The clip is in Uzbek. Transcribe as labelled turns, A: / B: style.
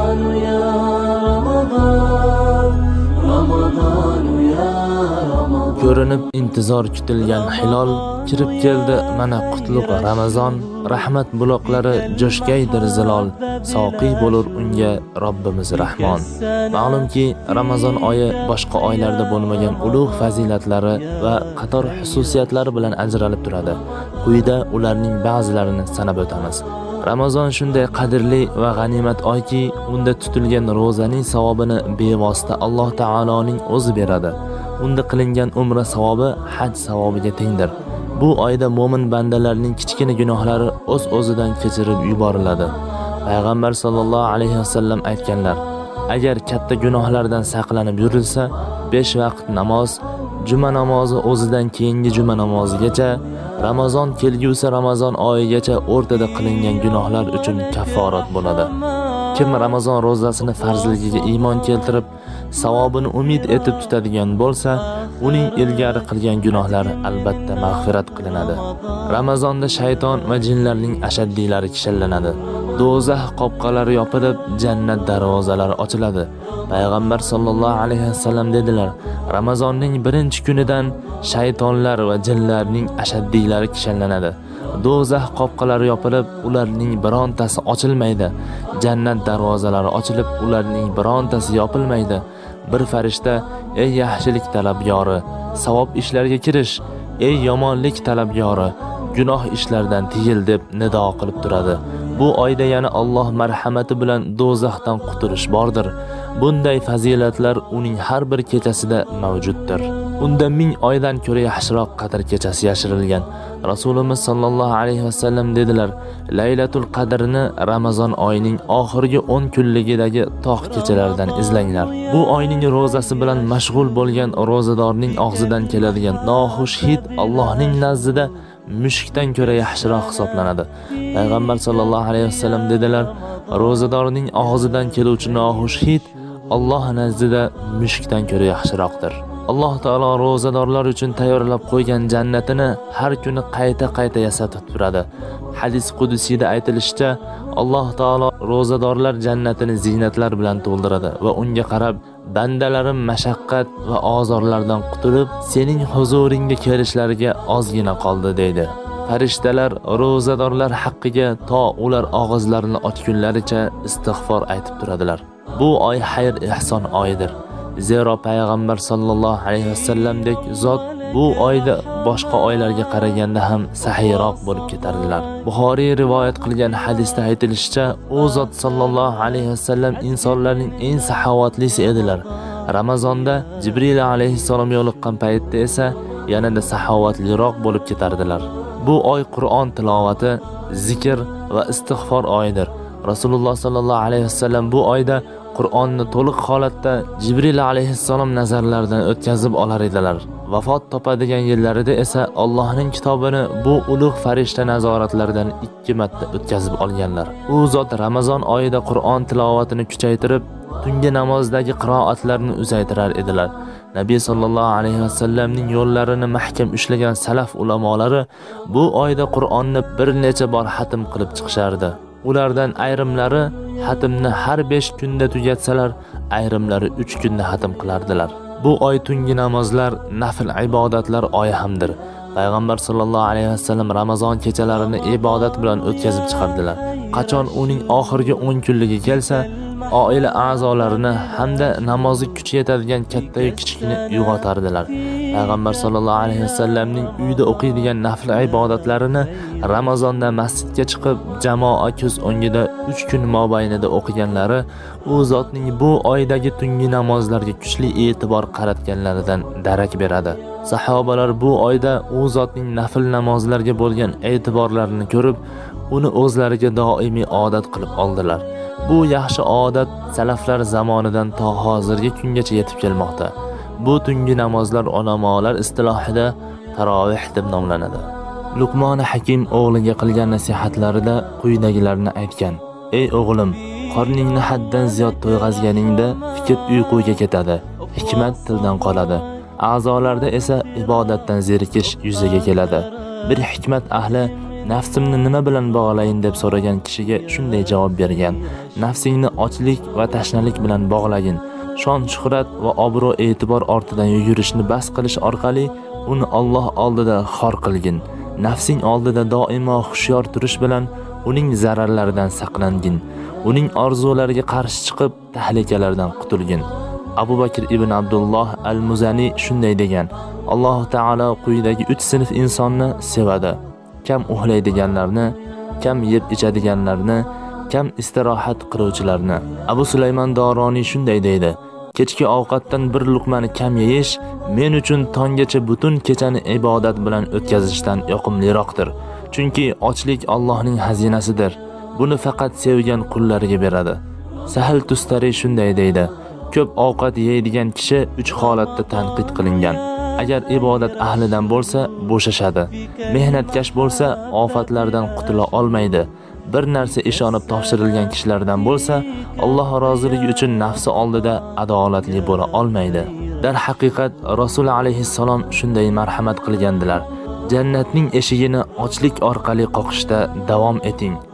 A: رمضان يا رمضان رمضان يا رمضان.
B: Ko'rinib intizor kutilgan hilol kirib keldi mana qutlug' Ramazon. Rahmat buloqlari jo'shgaydir zilol, soqiy bo'lur unga Robbimiz Rahmon. Ma'lumki, Ramazon oyi boshqa oylarda bo'lmagan ulug' fazilatlari va qator xususiyatlari bilan ajralib turadi. Quyida ularning ba'zilarini sanab o'tamiz. Ramazon shunday qadrli va g'animat oyki, unda tutilgan ro'zaning savobini bevosita Alloh taoloning o'zi beradi. Unda qilingan umra savobi haj savobiga tengdir. Bu oyda mo'min bandalarning kichkina gunohlari o'z-o'zidan kechirib yuboriladi. Payg'ambar sallallohu alayhi vasallam aytganlar: agar katta gunohlardan saqlanib yurilsa, 5 vaqt namoz, juma namozi o'zidan keyingi juma namozigacha, Ramazon kelgusi Ramazon oyigacha o'rtada qilingan gunohlar uchun kafforat bo'ladi. Kim Ramazon ro'zasini farzligiga iymon keltirib, savobini umid etib tutadigan bo'lsa, uning ilgari qilgan gunohlari albatta mag'firat qilinadi. Ramazonda shayton va jinlarning ashaddiylari kishallanadi. Do'zax qopqalari yopilib, jannat darvozalari ochiladi. Payg'ambar sallallohu alayhi vasallam dedilar: Ramazonning birinchi kunidan shaytonlar va jinlarning ashaddiylari kishallanadi. Do'zax qopqalari yopilib, ularning birontasi ochilmaydi. Jannat darvozalari ochilib, ularning birontasi yopilmaydi. Bir farishta: ey yaxshilik talabgori, savob ishlarga kirish, ey yomonlik talabgori, gunoh ishlardan tiyil deb nido qilib turadi. Bu oyda yana Alloh marhamati bilan do'zaxdan qutulish bordir. Bunday fazilatlar uning har bir kechasida mavjuddir. Unda 1000 oydan ko'ra yaxshiroq qadr kechasi yashirilgan. Rasulimiz sallallohu alayhi vasallam dedilar: Laylatul Qadrni Ramazon oyining oxirgi 10 kunligidagi tog' kechalaridan izlanglar. Bu oyning ro'zasi bilan mashg'ul bo'lgan ro'zadorning og'zidan keladigan noxush hid Allohning nazdida mushkdan ko'ra yaxshiroq hisoblanadi. Payg'ambar sallallohu alayhi vasallam dedilar: ro'zadorning og'zidan keluvchi noxush hid Alloh nazdida mushkdan ko'ra yaxshiroqdir. Alloh taolo ro'zadorlar uchun tayyorlab qo'ygan jannatini har kuni qayta yasatib turadi. Hadis qudusiyda aytilishicha, Alloh taolo ro'zadorlar jannatini ziynatlar bilan to'ldiradi va unga qarab: bandalarim mashaqqat va ozorlardan qutulib, sening huzuringga kelishlariga ozgina qoldi deydi. Farishtalar ro'zadorlar haqqiga to ular og'izlarini ochgunlaricha istig'for aytib turadilar. Bu oy xayr ihson oyidir. Zero payg'ambar sallallohu alayhi vasallamdek zot bu oyda boshqa oylarga qaraganda ham sahiyroq bo'lib ketardilar. Buxoriy rivoyat qilgan hadisda aytilishicha, u zot sallallohu alayhi vasallam insonlarning eng saxovatlisi edilar. Ramazonda Jibril alayhissalom yo'liqqan paytda esa yanada saxovatliroq bo'lib ketardilar. Bu oy Qur'on tilovati, zikr va istig'for oyidir. Rasululloh sallallohu alayhi vasallam bu oyda Qur'onni to'liq holatda Jibril alayhissalom nazarlaridan o'tkazib olar edilar. Vafot topadigan yillarida esa Allohning kitobini bu ulug' farishta nazoratlaridan 2 marta o'tkazib olganlar. U zot Ramazon oyida Qur'on tilovatini kuchaytirib, tungi namozdagi qiroatlarni uzaytirar edilar. Nabiy sallallohu alayhi vasallamning yo'llarini mahkam ushlagan salaf ulamolari bu oyda Qur'onni bir necha bor xatm qilib chiqishardi. Ulardan ayrimlari xatmni har 5 kunda tugatsalar, ayrimlari 3 kunda xatm qilardilar. Bu oy tungi namozlar, nafl ibodatlar oyi hamdir. Payg'ambar sallallohu alayhi vasallam Ramazon kechalarini ibodat bilan o'tkazib chiqardilar. Qachon uning oxirgi 10 kunligi kelsa, oila a'zolarini hamda namozga kuch yetadigan katta va kichikni uyg'otardilar. Payg'ambar sallallohu alayhi vasallamning uyida o'qiydigan nafl ibodatlarini Ramazonda masjidga chiqib, jamoa ko'z o'ngida 3 kun mobaynida o'qiganlari u zotning bu oydagi tungi namozlarga kuchli e'tibor qaratganlaridan darak beradi. Sahobalar bu oyda u zotning nafl namozlarga bo'lgan e'tiborlarini ko'rib, uni o'zlariga doimiy odat qilib oldilar. Bu yaxshi odat salaflar zamonidan to hozirgi kungacha yetib kelmoqda. Bu tungi namozlar ulamolar istilohida tarovih deb nomlanadi. Luqmon Hakim o'g'liga qilgan nasihatlarida quyidagilarni aytgan: Ey o'g'lim, qorningni haddan ziyod to'yg'azganingda fikr uyquga ketadi, hikmat tildan qoladi. A'zolarda esa ibodatdan zerikish yuzaga keladi. Bir hikmat ahli nafsimni nima bilan bog'layin deb so'ragan kishiga shunday javob bergan: nafsingni ochlik va tashnalik bilan bog'lagin. Shon, shuhrat va obro' e'tibor ortidan yugurishni bas qilish orqali uni Alloh oldida xor qilgin. Nafsing oldida doimo xushyor turish bilan uning zararlaridan saqlangin. Uning orzulariga qarshi chiqib, tahlikalardan qutulgin. Abu Bakr ibn Abdulloh al-Muzani shunday degan: Alloh taolo quyidagi 3 sinf insonni sevadi: kam uxlaydiganlarni, kam yeb ichadiganlarni, kam istirohat qiluvchilarni. Abu Sulaymon Doroniy shunday deydi: kechki ovqatdan bir luqmani kam yeyish men uchun tonggacha butun kechani ibodat bilan o'tkazishdan yoqimliroqdir. Chunki ochlik Allohning xazinasidir. Buni faqat sevgan qullariga beradi. Sahil Tustari shunday deydi: ko'p ovqat yeydigan kishi 3 holatda tanqid qilingan. Agar ibodat ahlidan bo'lsa, bo'shashadi. Mehnatkash bo'lsa, ofatlardan qutula olmaydi. Bir narsa ishonib topshirilgan kishilardan bo'lsa, Alloh roziligi uchun nafsi oldida adolatli bo'la olmaydi. Dar haqiqat Rasul alayhissalom shunday marhamat qilgandilar: jannatning eshigini ochlik orqali qoqishda davom eting.